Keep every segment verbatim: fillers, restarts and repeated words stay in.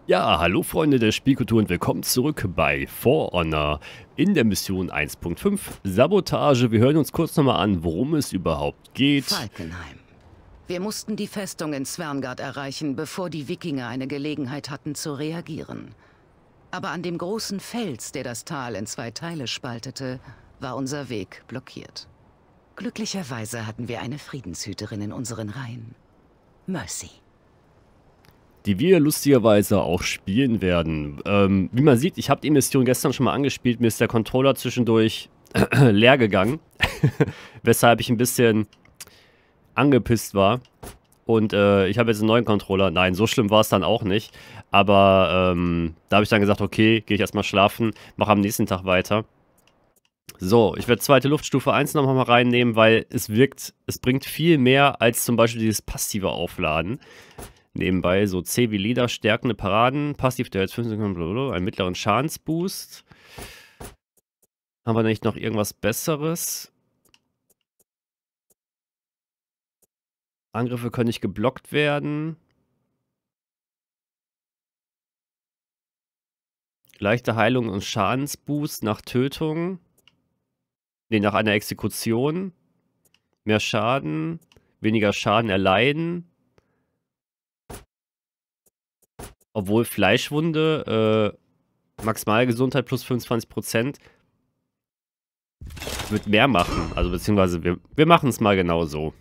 Ja, hallo Freunde der Spielkultur und willkommen zurück bei For Honor in der Mission eins Punkt fünf Sabotage. Wir hören uns kurz nochmal an, worum es überhaupt geht. Falkenheim. Wir mussten die Festung in Sverngard erreichen, bevor die Wikinger eine Gelegenheit hatten zu reagieren. Aber an dem großen Fels, der das Tal in zwei Teile spaltete, war unser Weg blockiert. Glücklicherweise hatten wir eine Friedenshüterin in unseren Reihen. Mercy. Die wir lustigerweise auch spielen werden. Ähm, wie man sieht, ich habe die Mission gestern schon mal angespielt. Mir ist der Controller zwischendurch leer gegangen. Weshalb ich ein bisschen angepisst war. Und äh, ich habe jetzt einen neuen Controller. Nein, so schlimm war es dann auch nicht. Aber ähm, da habe ich dann gesagt, okay, gehe ich erstmal schlafen, mache am nächsten Tag weiter. So, ich werde zweite Luftstufe eins nochmal mal reinnehmen, weil es wirkt, es bringt viel mehr als zum Beispiel dieses passive Aufladen. Nebenbei so C wie Leader, stärkende Paraden, passiv der jetzt fünf Sekunden, blablabla, einen mittleren Schadensboost. Haben wir nicht noch irgendwas Besseres? Angriffe können nicht geblockt werden. Leichte Heilung und Schadensboost nach Tötung. Ne, nach einer Exekution. Mehr Schaden. Weniger Schaden erleiden. Obwohl Fleischwunde, äh, Maximalgesundheit plus fünfundzwanzig Prozent wird mehr machen. Also beziehungsweise wir, wir machen es mal genau so.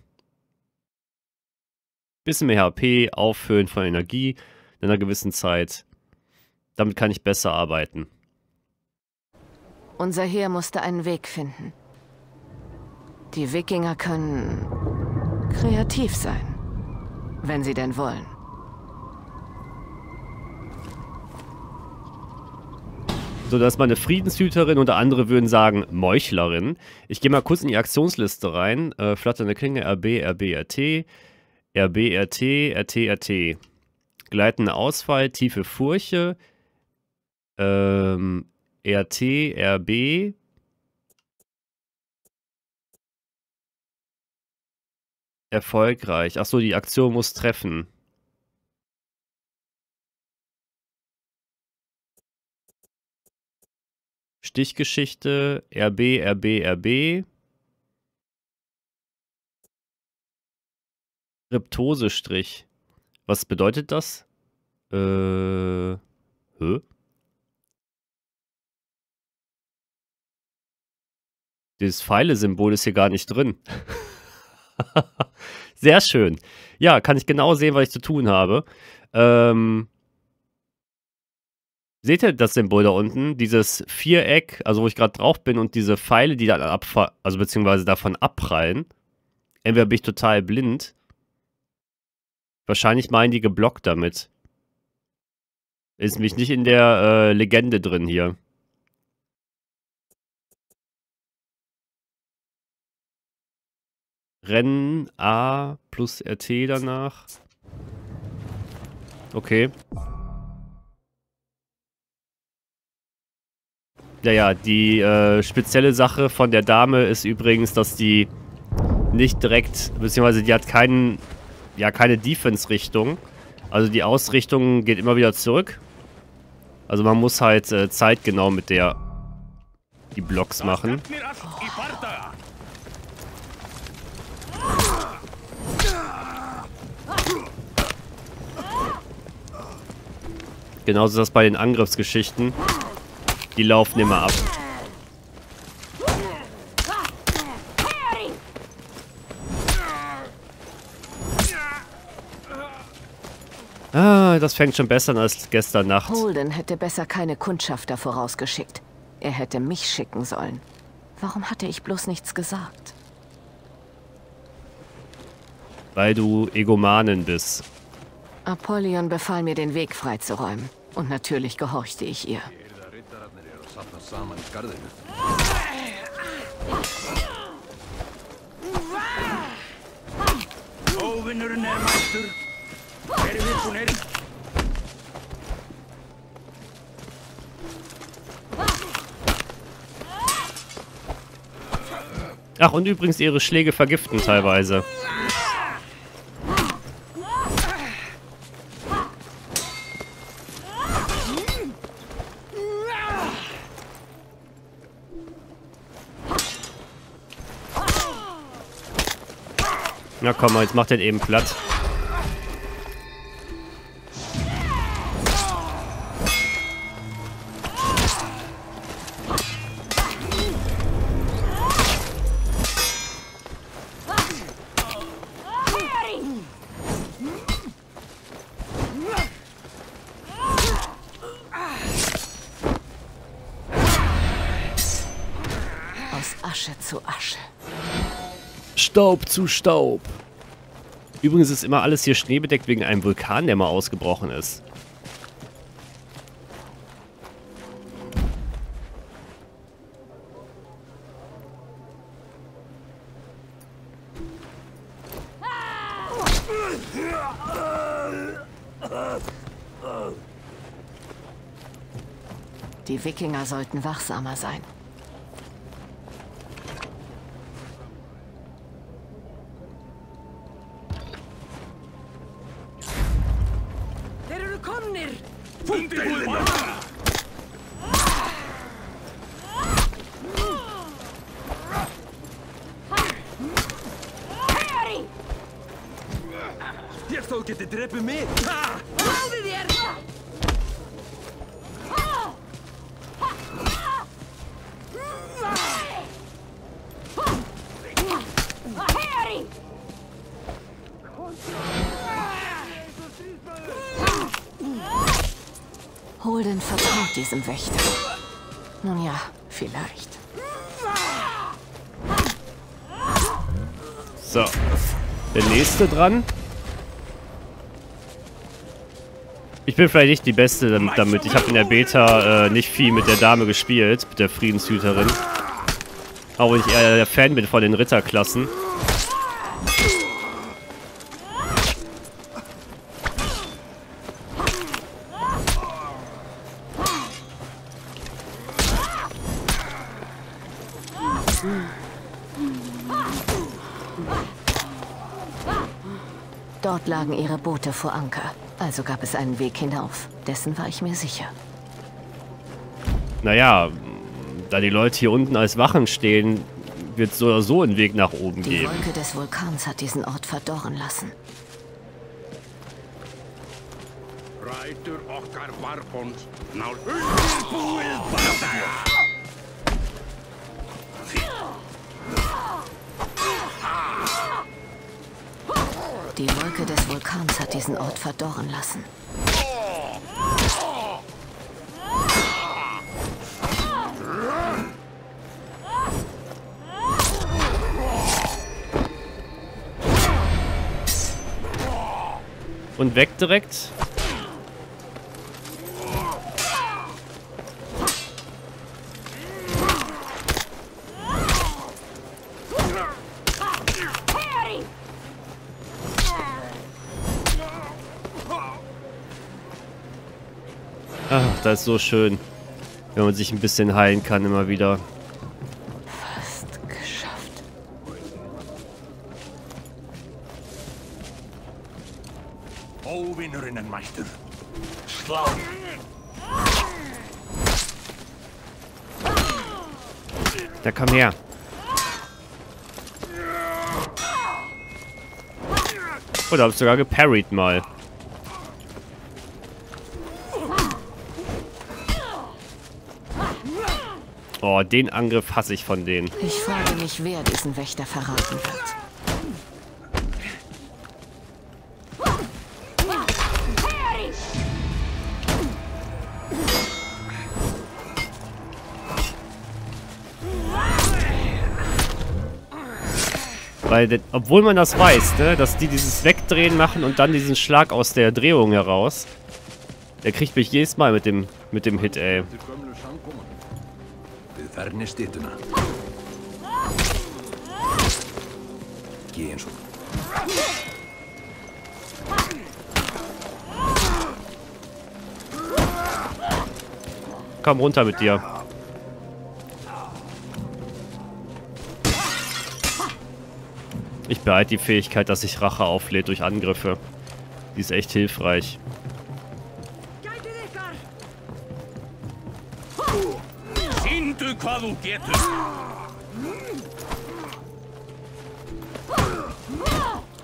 Bisschen mehr H P, auffüllen von Energie in einer gewissen Zeit. Damit kann ich besser arbeiten. Unser Heer musste einen Weg finden. Die Wikinger können kreativ sein, wenn sie denn wollen. So, das ist meine Friedenshüterin und andere würden sagen Meuchlerin. Ich gehe mal kurz in die Aktionsliste rein. Äh, flatternde Klinge, R B, R B, R T, R B, R T, R T, R T. Gleitende Ausfall, tiefe Furche, ähm, R T, R B. Erfolgreich. Achso, die Aktion muss treffen. Stichgeschichte, R B, R B, R B. Kryptosestrich. Was bedeutet das? Äh. Hä? Dieses Pfeile-Symbol ist hier gar nicht drin. Sehr schön. Ja, kann ich genau sehen, was ich zu tun habe. Ähm. Seht ihr das Symbol da unten? Dieses Viereck, also wo ich gerade drauf bin und diese Pfeile, die dann abfallen, also beziehungsweise davon abprallen. Entweder bin ich total blind. Wahrscheinlich meinen die geblockt damit. Ist mich nicht in der äh, Legende drin hier. Rennen A plus R T danach. Okay. Ja, ja, die äh, spezielle Sache von der Dame ist übrigens, dass die nicht direkt, beziehungsweise die hat keinen, ja, keine Defense-Richtung. Also die Ausrichtung geht immer wieder zurück. Also man muss halt äh, zeitgenau mit der die Blocks machen. Genauso ist das bei den Angriffsgeschichten. Die laufen immer ab. Ah, das fängt schon besser an als gestern Nacht. Holden hätte besser keine Kundschafter vorausgeschickt. Er hätte mich schicken sollen. Warum hatte ich bloß nichts gesagt? Weil du Egomanin bist. Apollyon befahl mir, den Weg freizuräumen. Und natürlich gehorchte ich ihr. Ach, und übrigens ihre Schläge vergiften teilweise. Na komm mal, jetzt macht den eben platt. Asche zu Asche. Staub zu Staub. Übrigens ist immer alles hier schneebedeckt wegen einem Vulkan, der mal ausgebrochen ist. Die Wikinger sollten wachsamer sein. Ég þó geti drepið mig! Ráði þér! Holden vertraut diesem Wächter. Nun ja, vielleicht. So. Der nächste dran. Ich bin vielleicht nicht die Beste damit. Ich habe in der Beta äh, nicht viel mit der Dame gespielt, mit der Friedenshüterin. Auch wenn ich eher der Fan bin von den Ritterklassen. Dort lagen ihre Boote vor Anker. Also gab es einen Weg hinauf. Dessen war ich mir sicher. Naja, da die Leute hier unten als Wachen stehen, wird es so oder so einen Weg nach oben Die geben. Die Wolke des Vulkans hat diesen Ort verdorren lassen. Rætur okkar Vargons ná Die Wolke des Vulkans hat diesen Ort verdorren lassen. Und weg direkt. Ach, das ist so schön, wenn man sich ein bisschen heilen kann immer wieder. Fast geschafft. Óvinurinn en mættur. Slá! Da komm her. Oh, da hab ich sogar geparried mal. Oh, den Angriff hasse ich von denen. Ich frage mich, wer diesen Wächter verraten wird. Weil, obwohl man das weiß, ne, dass die dieses Wegdrehen machen und dann diesen Schlag aus der Drehung heraus. Der kriegt mich jedes Mal mit dem, mit dem Hit, ey. Ferni styttuna. Geh eins og. Komm runter mit dir. Ich behalte die Fähigkeit, dass sich Rache auflädt durch Angriffe. Die ist echt hilfreich. Sýndu hvað þú getur.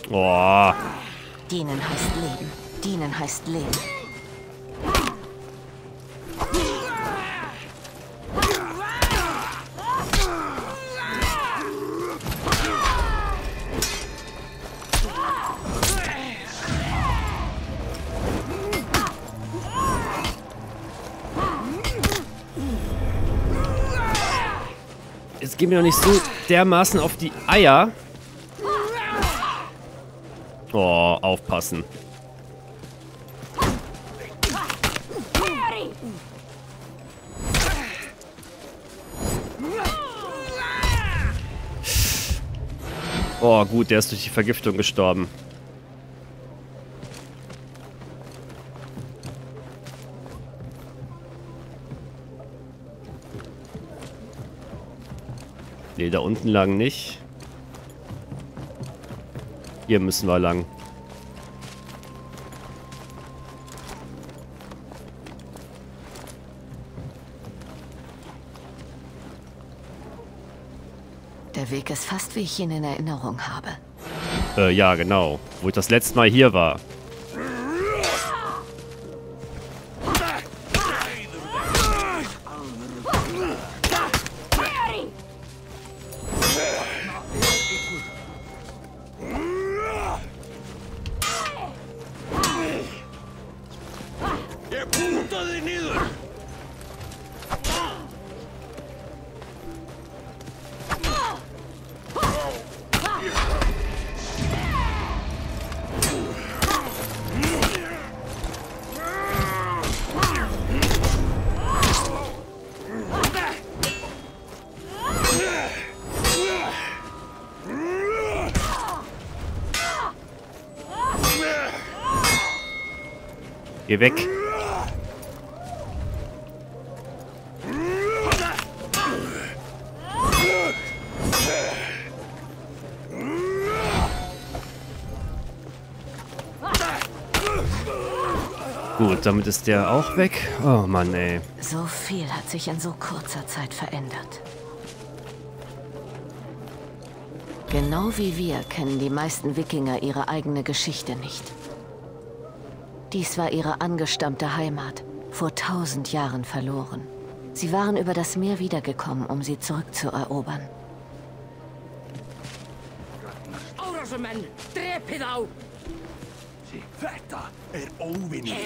Oh. Dienen heißt Leben. Dienen heißt Leben. Jetzt gehen wir doch nicht so dermaßen auf die Eier. Oh, aufpassen. Oh, gut, der ist durch die Vergiftung gestorben. Ne, da unten lang nicht. Hier müssen wir lang. Der Weg ist fast, wie ich ihn in Erinnerung habe. Äh, ja, genau. Wo ich das letzte Mal hier war. Geh weg. Gut, damit ist der auch weg. Oh Mann, ey. So viel hat sich in so kurzer Zeit verändert. Genau wie wir kennen die meisten Wikinger ihre eigene Geschichte nicht. Dies war ihre angestammte Heimat, vor tausend Jahren verloren. Sie waren über das Meer wiedergekommen, um sie zurückzuerobern. Árásarmenn, drepið þá! Þetta er óvinni.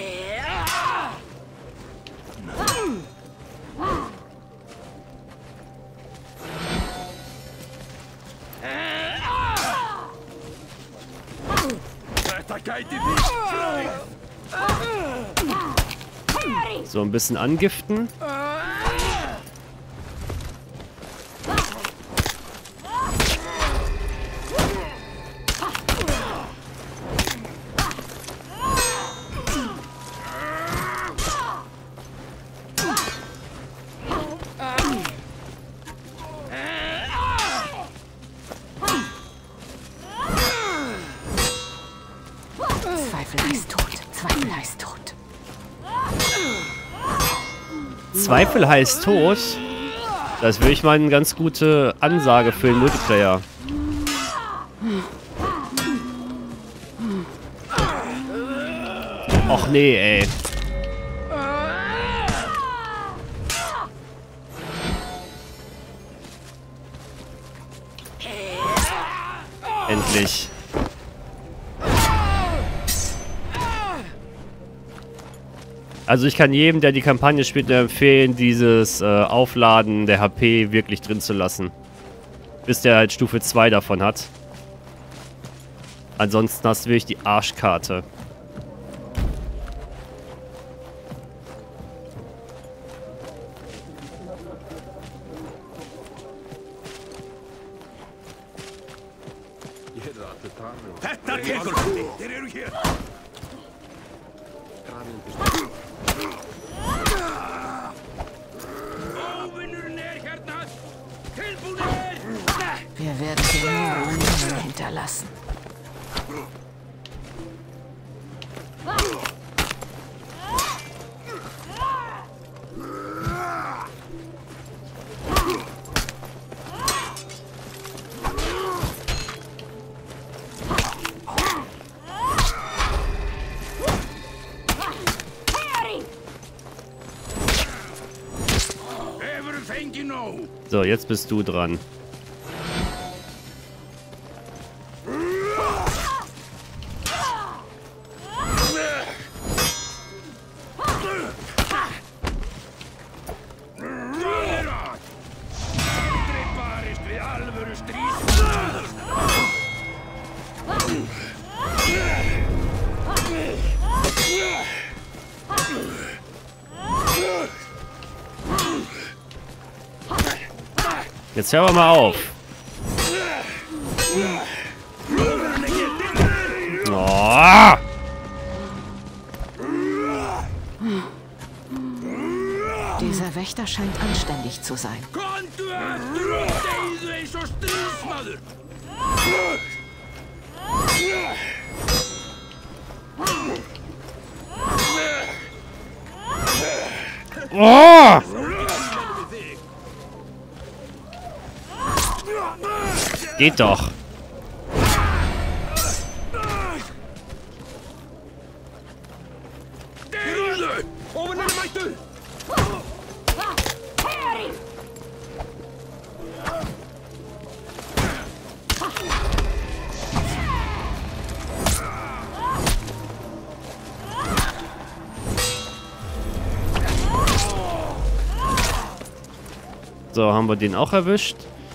Þetta gæti við. So ein bisschen angiften. Zweifel heißt tot. Zweifel heißt tot. Zweifel heißt tot. Das würde ich mal eine ganz gute Ansage für den Multiplayer. Och nee, ey. Endlich. Also ich kann jedem, der die Kampagne spielt, nur empfehlen, dieses äh, Aufladen der H P wirklich drin zu lassen. Bis der halt Stufe zwei davon hat. Ansonsten hast du wirklich die Arschkarte. Þetta tekur. Þeir eru hér. Óvinnurinn er hérna! Tilbúnir! Wir werden hier nur Ruinen hinterlassen. So, jetzt bist du dran. Jetzt hören wir mal auf. Oh! Dieser Wächter scheint anständig zu sein. Oh! Geht doch. So, haben wir den auch erwischt?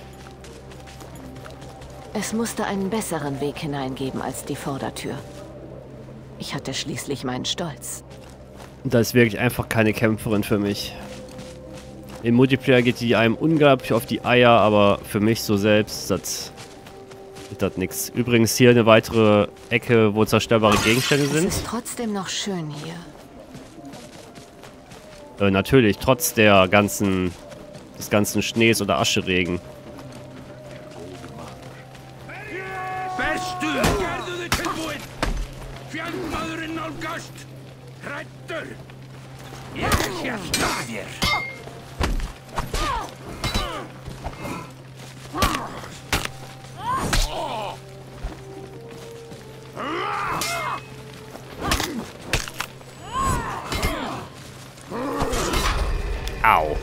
Es musste einen besseren Weg hineingeben als die Vordertür. Ich hatte schließlich meinen Stolz. Das ist wirklich einfach keine Kämpferin für mich. Im Multiplayer geht die einem unglaublich auf die Eier, aber für mich so selbst das ist das nix. Übrigens hier eine weitere Ecke, wo zerstörbare Gegenstände sind. Es ist trotzdem noch schön hier. Äh, natürlich, trotz der ganzen, des ganzen Schnees oder Ascheregen. Au.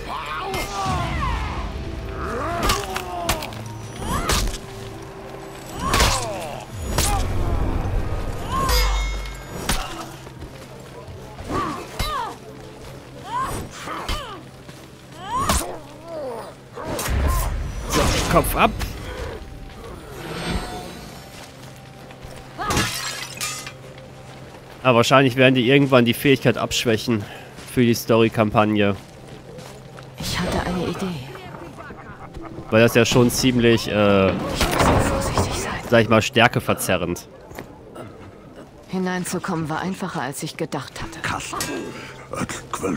So, Kopf ab. Aber wahrscheinlich werden die irgendwann die Fähigkeit abschwächen für die Story-Kampagne. Ich hatte eine Idee. Weil das ja schon ziemlich, äh, Ich muss sehr vorsichtig sein. sag ich mal, stärkeverzerrend. Hineinzukommen war einfacher, als ich gedacht hatte. Kallt. Öll kvöld.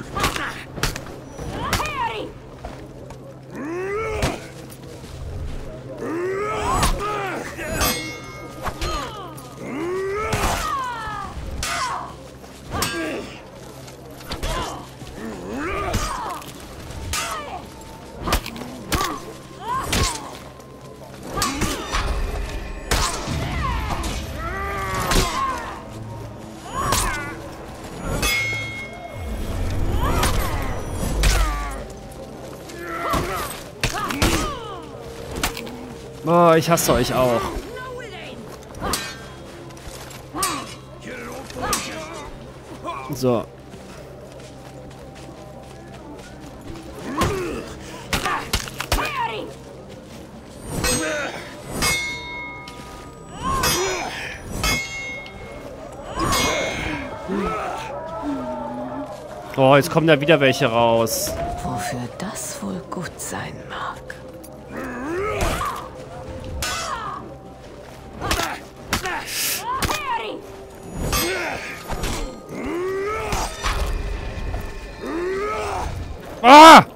Oh, ich hasse euch auch. So. Oh, jetzt kommen da wieder welche raus. Wofür das wohl gut sein mag. Ah!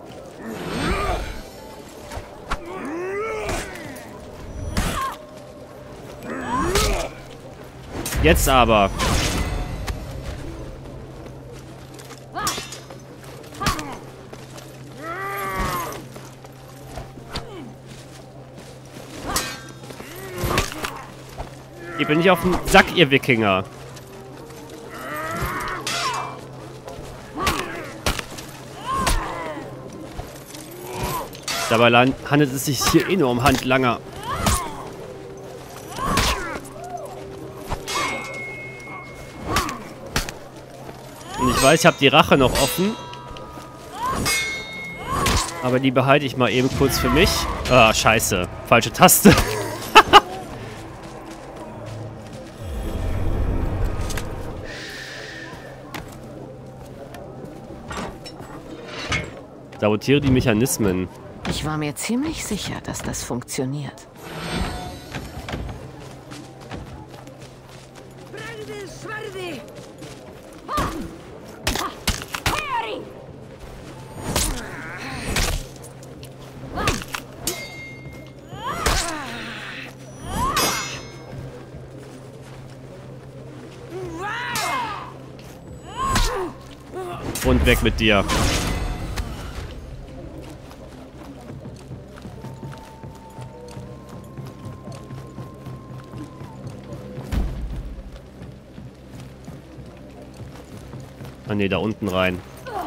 Jetzt aber. Ich bin nicht auf den Sack, ihr Wikinger. Dabei handelt es sich hier eh nur um Handlanger. Und ich weiß, ich habe die Rache noch offen. Aber die behalte ich mal eben kurz für mich. Ah, scheiße. Falsche Taste. Sabotiere die Mechanismen. Ich war mir ziemlich sicher, dass das funktioniert. Und weg mit dir. Ah ne, da unten rein.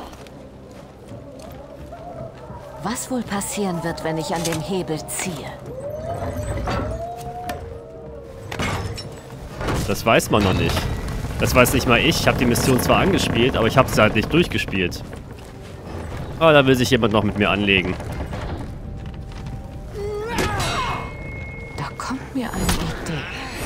Was wohl passieren wird, wenn ich an dem Hebel ziehe? Das weiß man noch nicht. Das weiß nicht mal ich. Ich habe die Mission zwar angespielt, aber ich habe sie halt nicht durchgespielt. Ah, da will sich jemand noch mit mir anlegen. Da kommt mir eine Idee.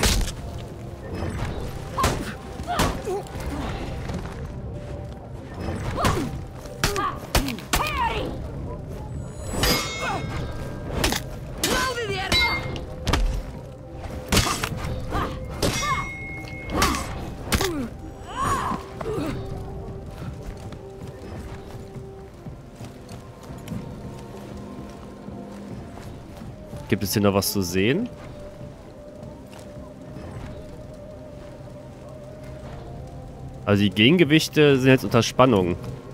Gibt es hier noch was zu sehen? Also die Gegengewichte sind jetzt unter Spannung.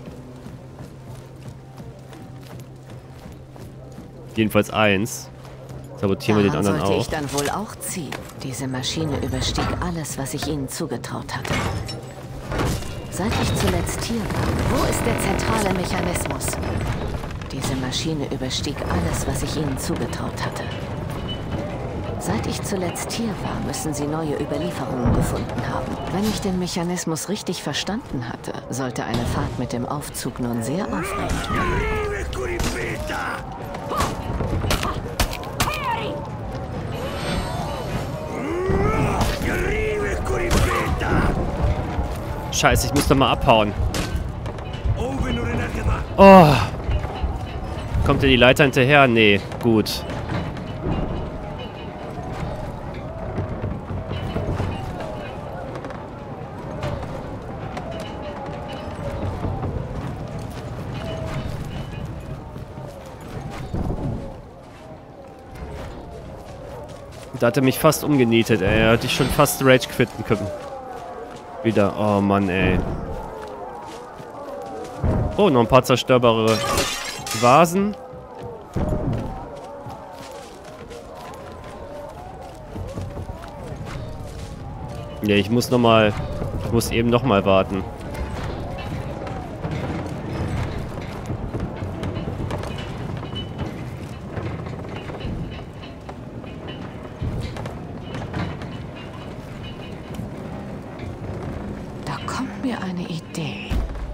Jedenfalls eins. Sabotieren wir den anderen sollte auch. ich dann wohl auch ziehen. Diese Maschine überstieg alles, was ich ihnen zugetraut hatte. Seit ich zuletzt hier war, wo ist der zentrale Mechanismus? Diese Maschine überstieg alles, was ich ihnen zugetraut hatte. Seit ich zuletzt hier war, müssen sie neue Überlieferungen gefunden haben. Wenn ich den Mechanismus richtig verstanden hatte, sollte eine Fahrt mit dem Aufzug nun sehr aufregend werden. Scheiße, ich muss doch mal abhauen. Oh. Kommt dir die Leiter hinterher? Nee, gut. Da hat er mich fast umgenietet, ey. Er hatte ich schon fast Rage quitten können. Wieder. Oh Mann, ey. Oh, noch ein paar zerstörbare Vasen. Ja, ich muss noch mal... Ich muss eben noch mal warten. Da kommt mir eine Idee.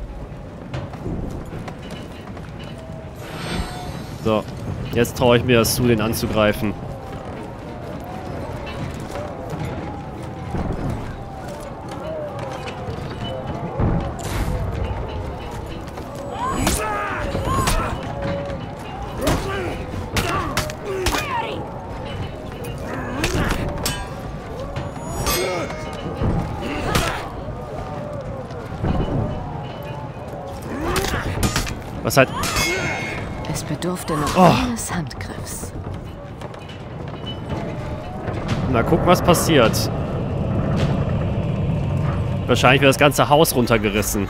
So, jetzt traue ich mir das zu, den anzugreifen. Was halt... Es bedurfte noch Oh. eines Handgriffs. Na, guck, was passiert. Wahrscheinlich wird das ganze Haus runtergerissen.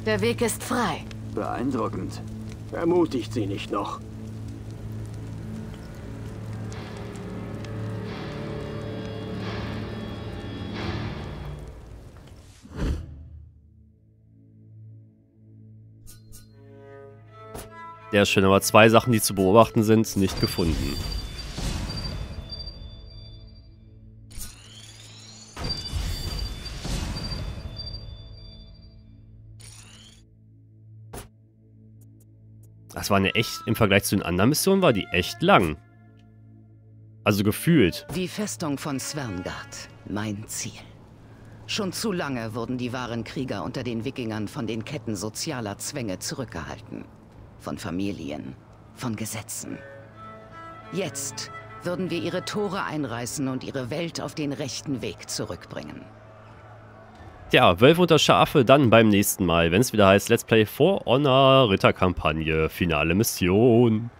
Der Weg ist frei. Beeindruckend. Ermutigt sie nicht noch. Der ist schön, aber zwei Sachen, die zu beobachten sind, nicht gefunden. Das war eine echt, im Vergleich zu den anderen Missionen war die echt lang. Also gefühlt. Die Festung von Sverngard, mein Ziel. Schon zu lange wurden die wahren Krieger unter den Wikingern von den Ketten sozialer Zwänge zurückgehalten. Von Familien, von Gesetzen. Jetzt würden wir ihre Tore einreißen und ihre Welt auf den rechten Weg zurückbringen. Tja, Wölfe unter Schafe dann beim nächsten Mal, wenn es wieder heißt Let's Play For Honor Ritterkampagne, finale Mission.